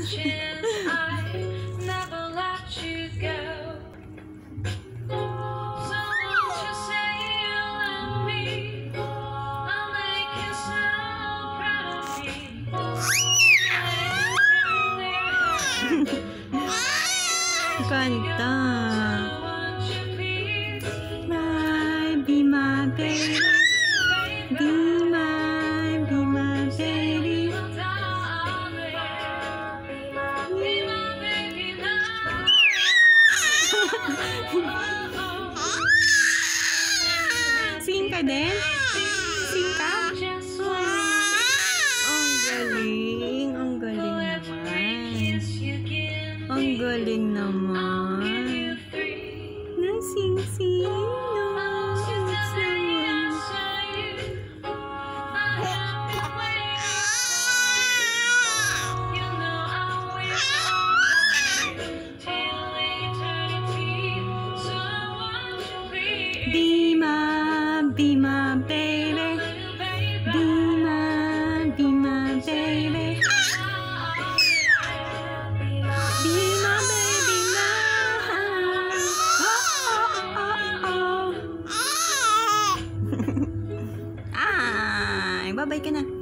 Kanta. Be my baby. Be my baby. Sing ka din? Sing ka? Ang galing. Ang galing naman. Ang galing naman. Nasing-sing naman. Be my baby. Be my baby. Be my baby now. Oh. Ay, bye-bye ka na.